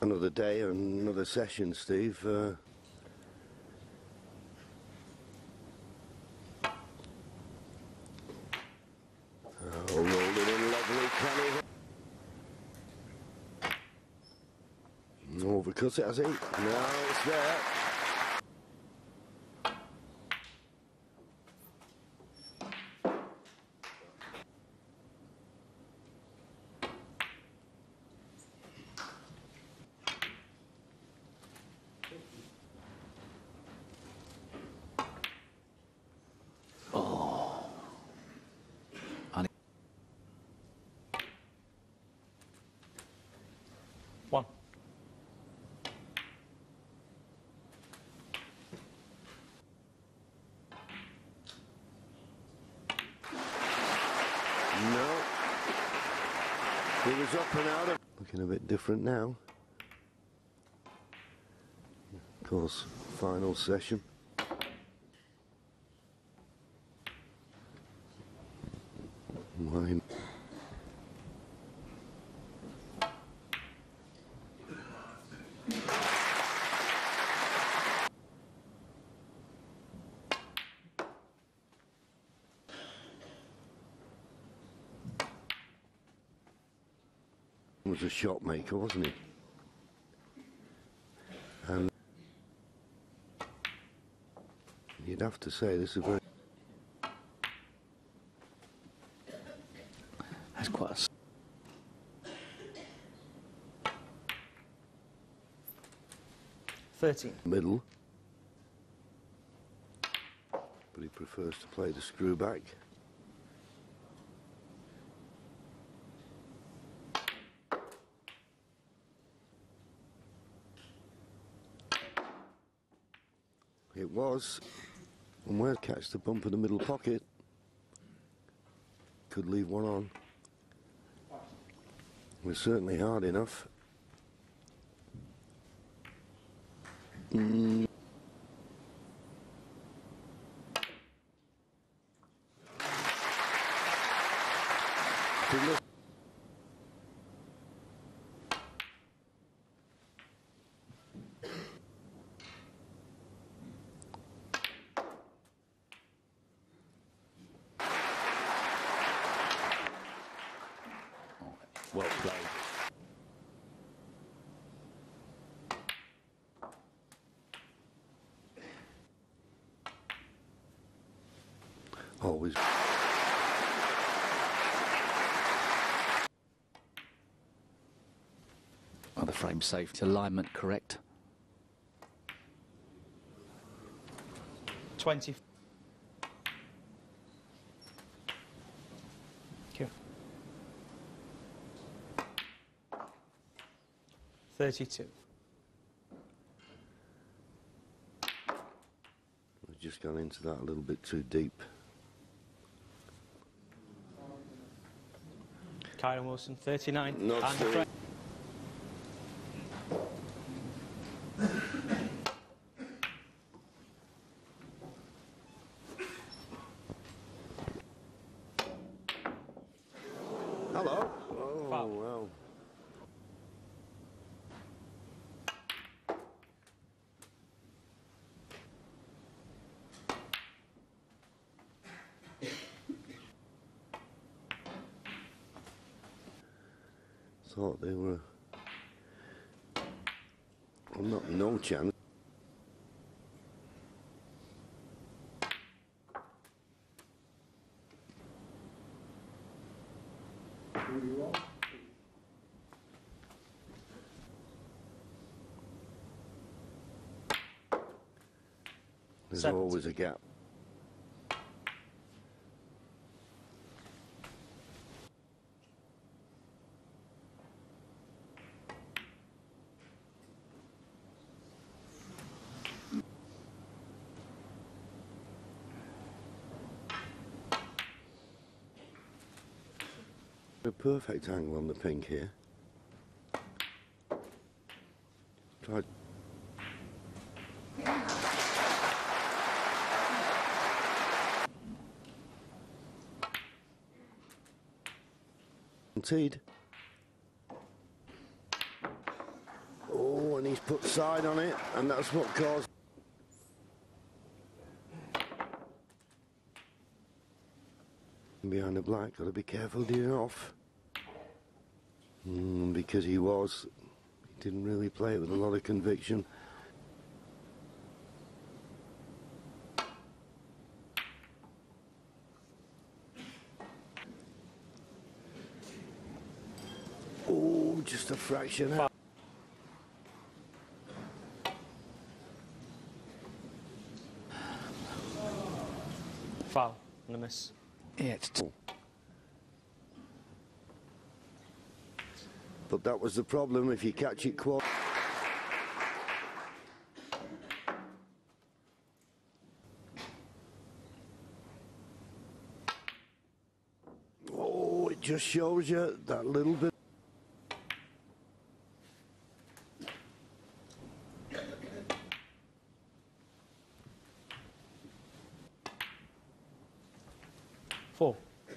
Another day, another session, Steve. Oh, rolled it in lovely, can he? Overcut it, has he? No, it's there. One. No. He was up and out of... Looking a bit different now. Of course, final session. Mine. Was a shot maker, wasn't he? And you'd have to say this is a very... That's quite a... 13. middle. But he prefers to play the screw back. It was, and where catch the bump in the middle pocket, could leave one on. It was certainly hard enough. Well played. Always. Are the frames safe? Alignment correct? 20. Thank you. 32. We've just gone into that a little bit too deep. Kyron Wilson, 39. Not and Steve. Hello. Oh, Foul. wow. Thought they were... Well, not no chance. There's 70. always a gap. A perfect angle on the pink here. Tried. Teed. Oh, and he's put side on it, and that's what caused. Behind the black, got to be careful dealing off. Because he didn't really play it with a lot of conviction. Oh, just a fraction out. Foul and a miss. Yeah, it's But that was the problem, if you catch it quad. Oh, it just shows you that little bit. Four.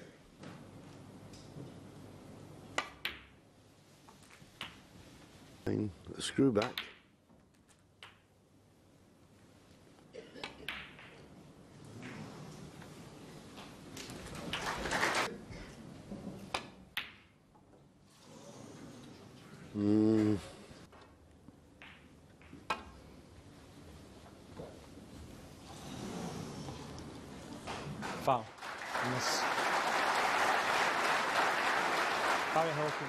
A screw back. Foul. And miss. Barry Hawkins.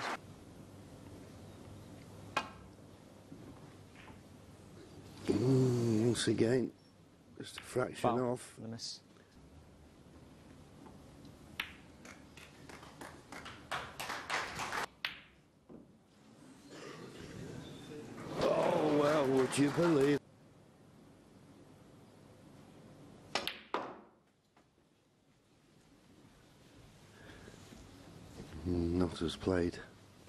Once again, just a fraction Foul off. and a miss. Oh, well, would you believe? Not as played.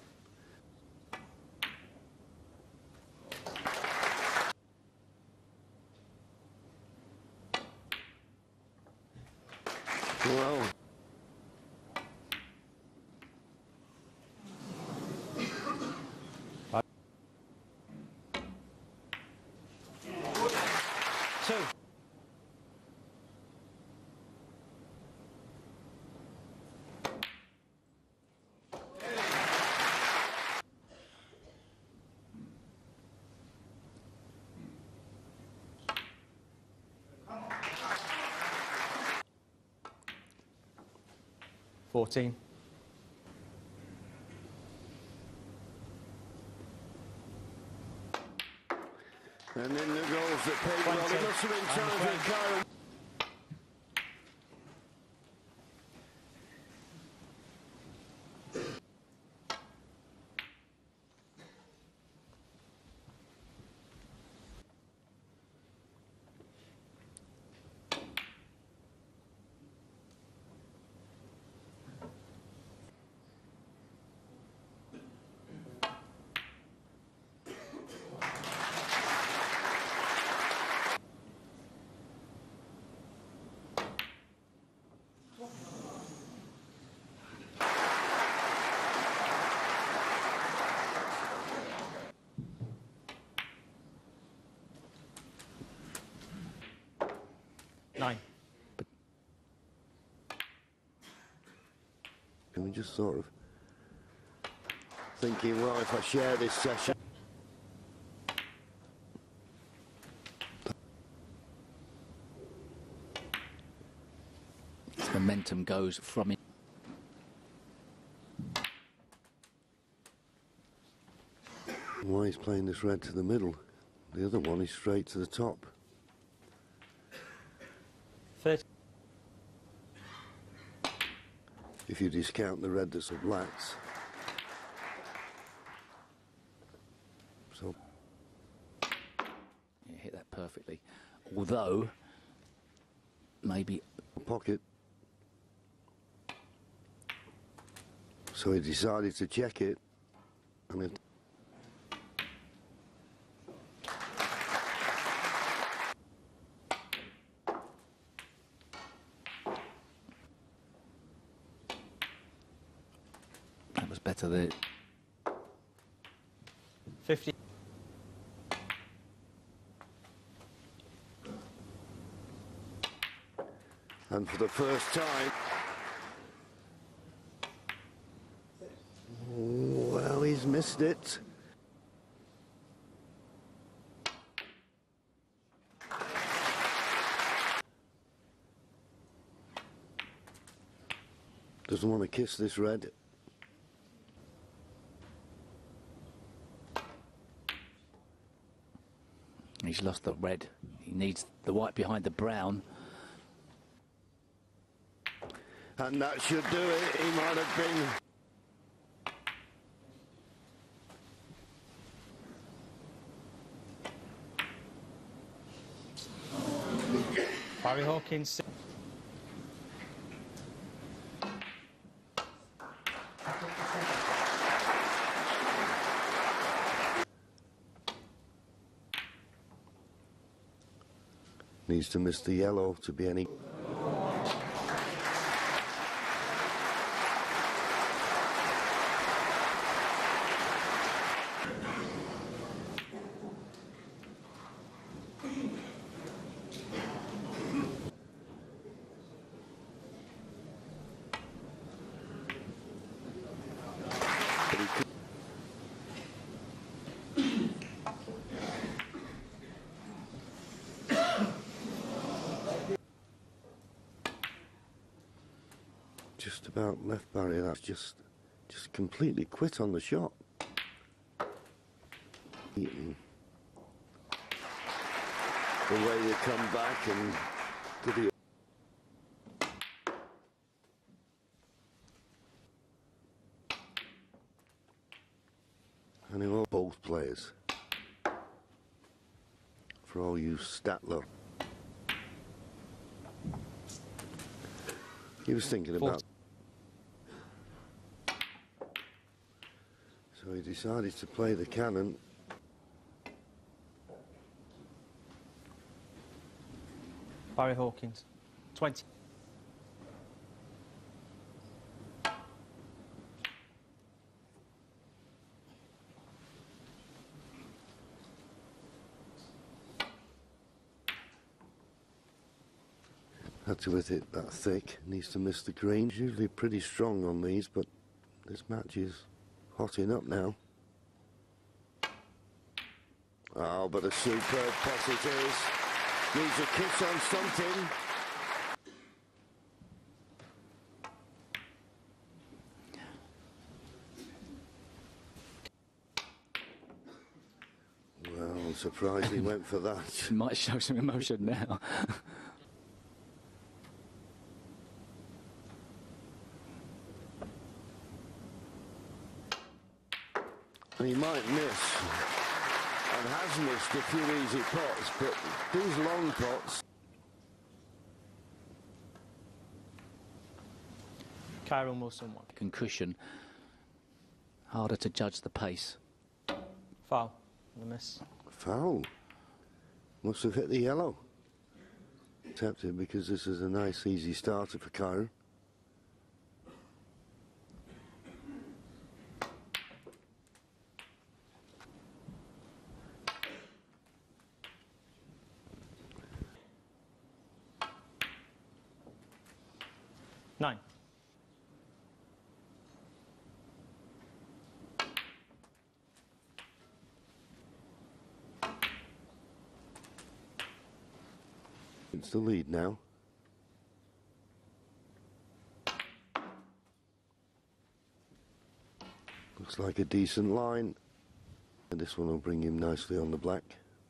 Well. Two. $14. And then the goals that paid well. It must have been Jonathan Karen. Nine. Can we just sort of thinking, well, if I share this session. momentum goes from it. Why he's playing this red to the middle? The other one is straight to the top. 30. If you discount the red that's the blacks. So Yeah, hit that perfectly. Although, maybe... pocket. So he decided to check it, and it That was better there. 50. for the first time. Well, he's missed it. Doesn't want to kiss this red. He's lost the red. He needs the white behind the brown. And that should do it. He might have been. Barry Hawkins. Needs to miss the yellow to be any. But he could. Just about left Barry. That's just completely quit on the shot. Eaton. The way they come back and did he? And they were both players. For all you Statler. He was thinking about. So he decided to play the cannon. Barry Hawkins. 20. Had to hit it that thick. Needs to miss the green. Usually pretty strong on these, but this match is hotting up now. Oh, but a superb pass it is. Needs a kiss on something. Well, I'm surprised he went for that. He might show some emotion now. He might miss, and has missed a few easy pots, but these long pots. Kieran Wilson 1. Concussion. Harder to judge the pace. Foul. The miss. Foul. Must have hit the yellow. Tempted because this is a nice easy starter for Kieran. Nine. It's the lead now. Looks like a decent line. And this one will bring him nicely on the black.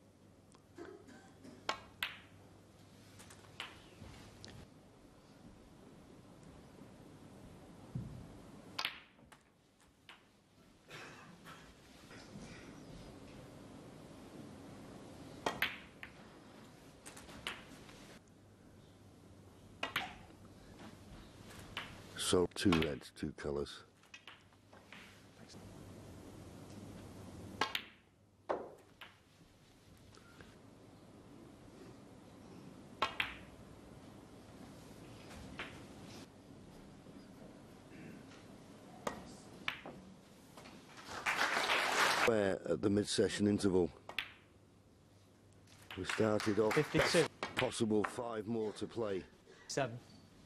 So two reds, two colours. Where at the mid-session interval. We started off 52. possible 5 more to play. 7.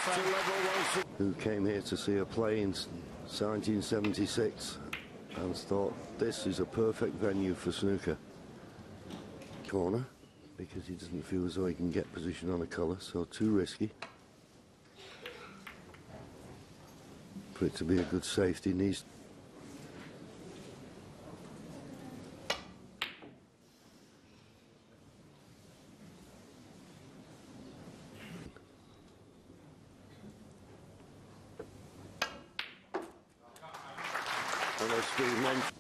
to level once. Who came here to see a play in 1976 and thought this is a perfect venue for snooker. Corner, because he doesn't feel as though he can get position on a colour, so too risky. For it to be a good safety, needs. And as Steve mentioned,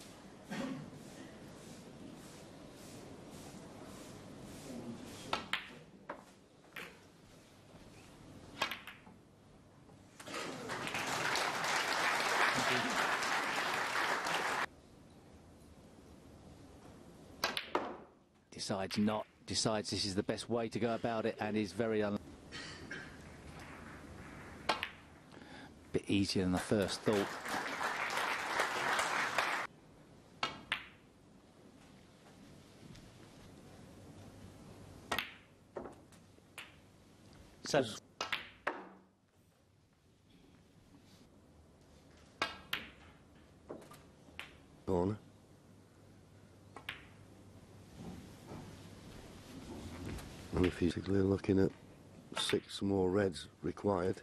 decides this is the best way to go about it, and is very bit easier than I first thought. Seven. corner. And if he's basically looking at 6 more reds required.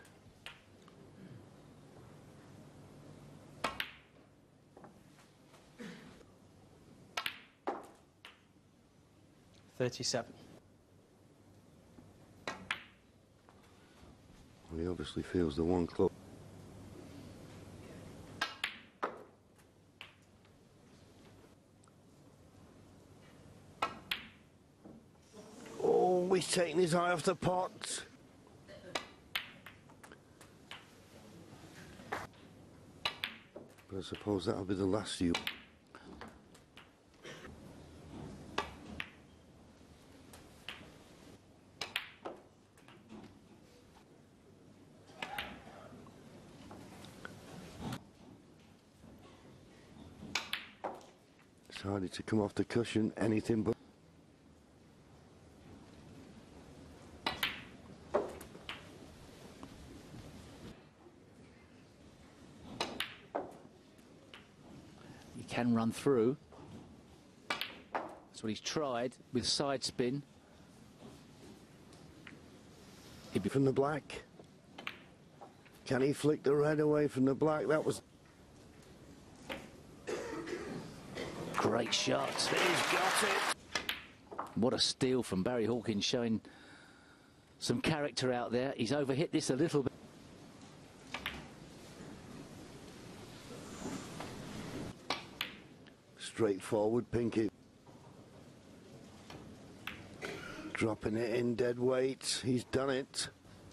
$37. He obviously feels the one club. Oh, he's taking his eye off the pot. But I suppose that'll be the last few. Decided to come off the cushion, anything but. He can run through. That's what he's tried with side spin. From the black. Can he flick the red away from the black? That was. Great shot. He's got it. What a steal from Barry Hawkins, showing some character out there. He's overhit this a little bit. Straightforward, Pinky. Dropping it in dead weight. He's done it.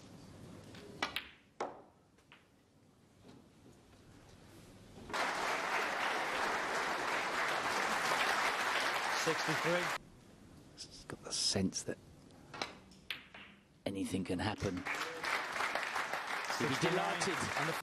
He's got the sense that anything can happen. He'll be delighted.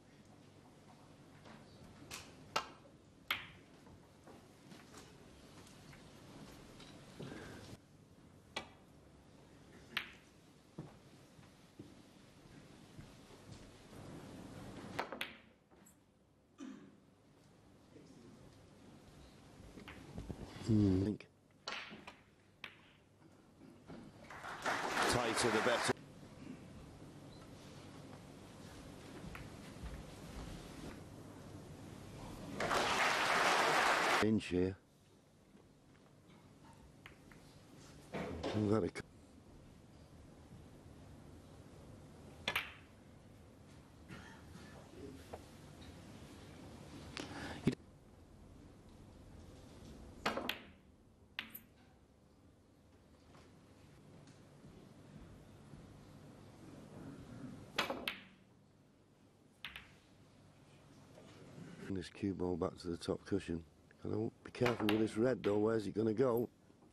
Tighter the better. Inch here. We've got a this cue ball back to the top cushion. Gotta be careful with this red though. Where's he gonna go?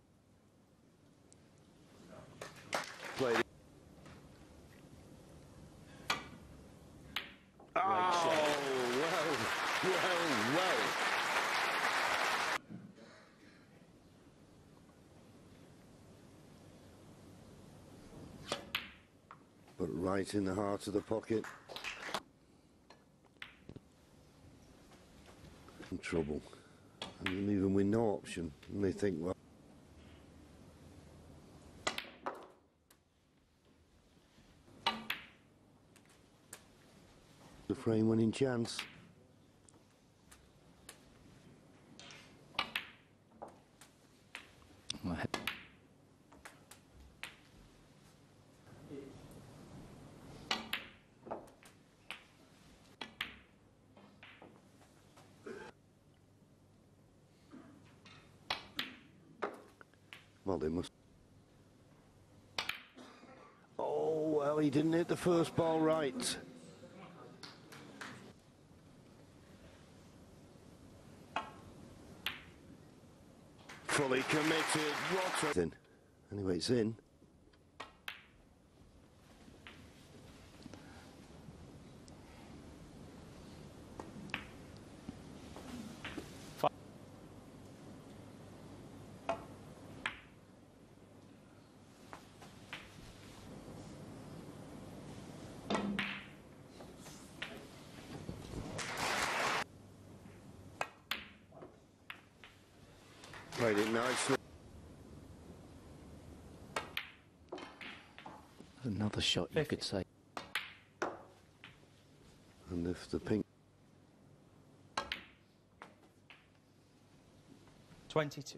Played it. Oh, well. but right in the heart of the pocket. In trouble. And even with no option, and they think, well, the frame winning chance. Well, they must. Oh, well, he didn't hit the first ball right. Fully committed. What a... Anyway, it's in. Played it nicely. Another shot, you could say. And if the pink... 22.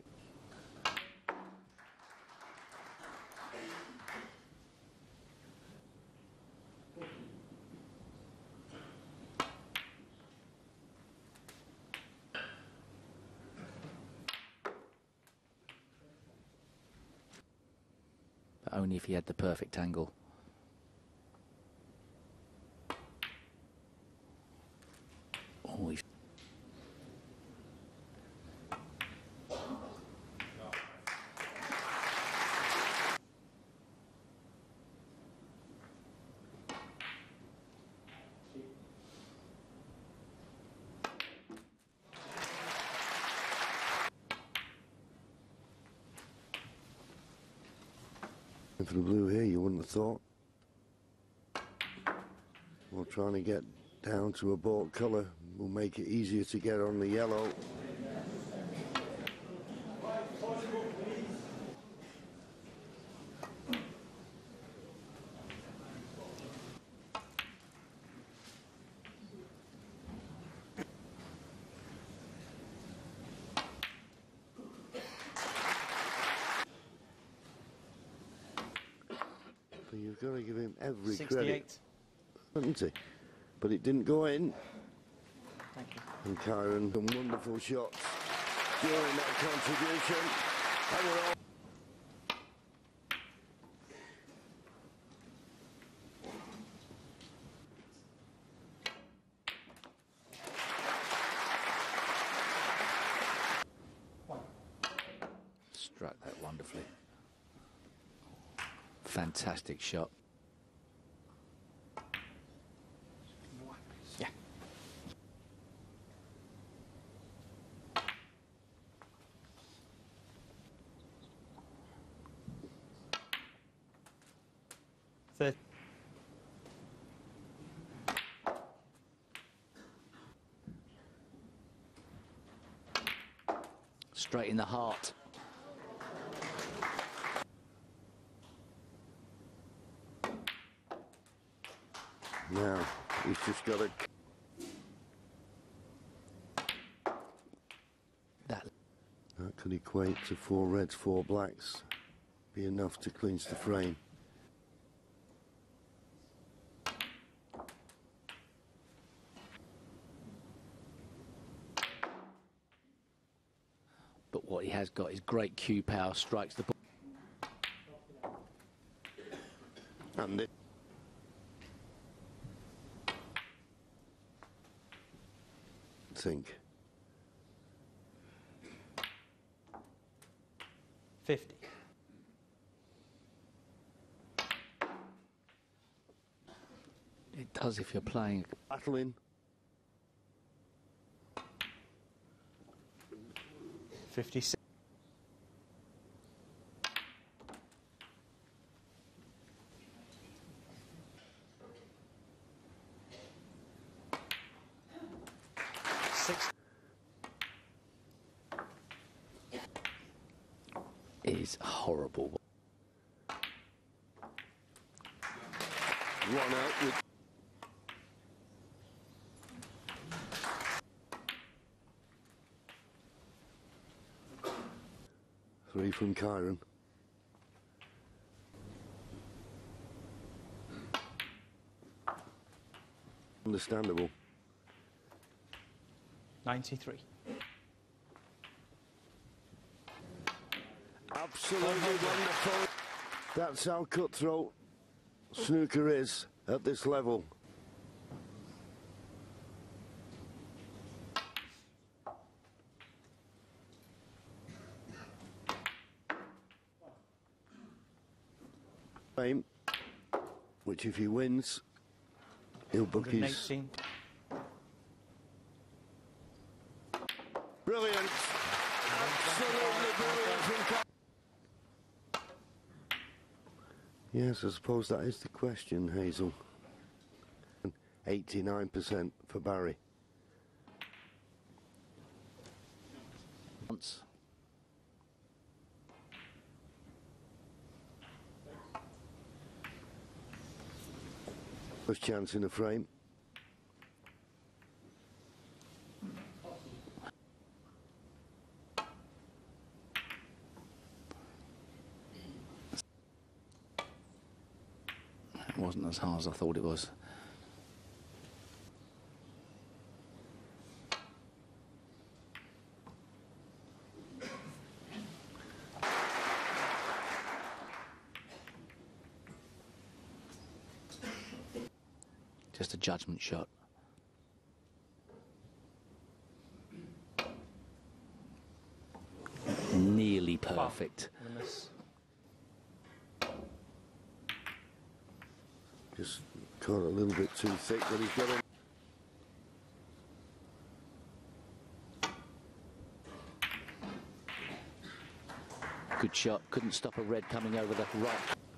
But only if he had the perfect angle. Oh, he's... For the blue here, you wouldn't have thought. Well, trying to get down to a ball colour will make it easier to get on the yellow. So you've got to give him every 68. credit, haven't he? But it didn't go in. Thank you. And Kyron, some wonderful shots during that contribution. And we're all Struck that wonderfully. Fantastic shot. Yeah. Third. Straight in the heart. now, he's just got to... That could equate to 4 reds, 4 blacks. Be enough to clinch the frame. But what he has got is great cue power, strikes the ball. And it... think. 50. It does if you're playing. Battling. 56. is horrible. One out with... Three from Kyron. Understandable. 93. Absolutely wonderful. That's how cutthroat snooker is at this level. Game, which if he wins, he'll book his... 118. Brilliant. Absolutely brilliant from... Yes, I suppose that is the question, Hazel. 89% for Barry. Once. First chance in the frame. It wasn't as hard as I thought it was. Just a judgment shot. Nearly perfect. And a miss. Just caught a little bit too thick, but he's got him. Good shot. Couldn't stop a red coming over the right.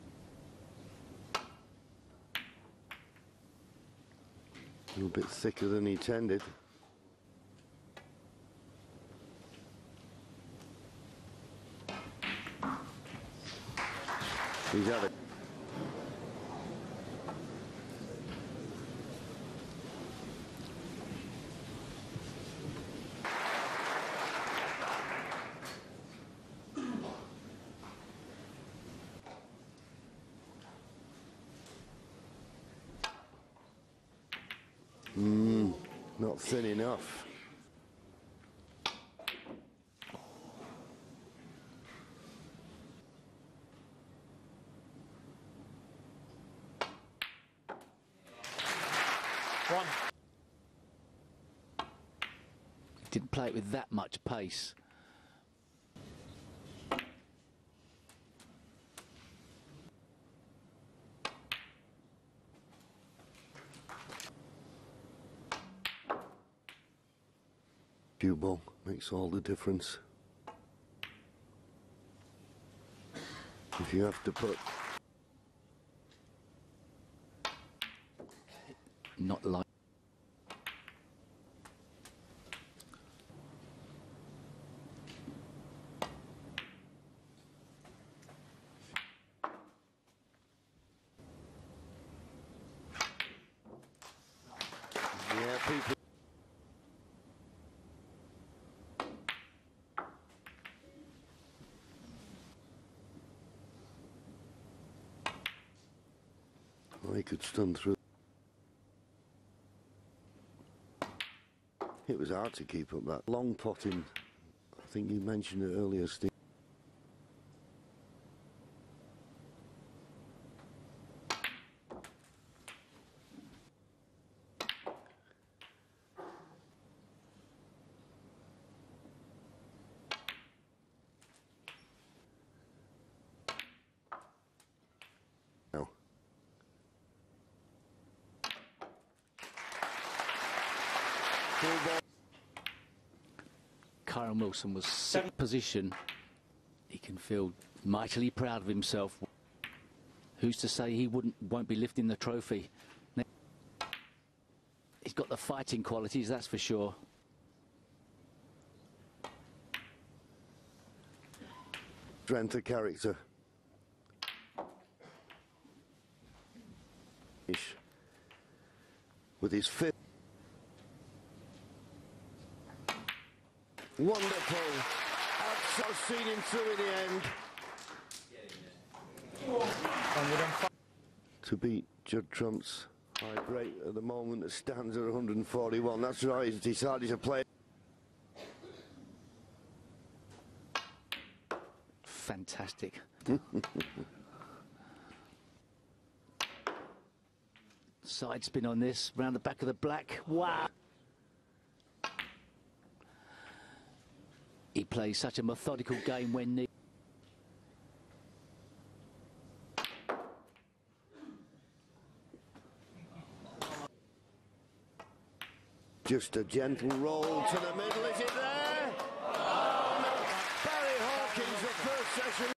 A little bit thicker than he intended. He's had it. Not thin enough. One. Didn't play it with that much pace. Cue ball makes all the difference. If you have to put... Not like... Yeah, people... Well, he could stun through. It was hard to keep up that long potting. I think you mentioned it earlier, Steve. Now. Full ball. Kyron Wilson was sixth position. He can feel mightily proud of himself. Who's to say he won't be lifting the trophy? He's got the fighting qualities, that's for sure. strength of character. With his fifth. Wonderful. I've seen him through in the end. To beat Judd Trump's high break at the moment that stands at 141. That's right, he's decided to play. Fantastic. Side spin on this, round the back of the black. Wow. He plays such a methodical game when needed. Just a gentle roll to the middle, is it there? Barry Hawkins, the first session.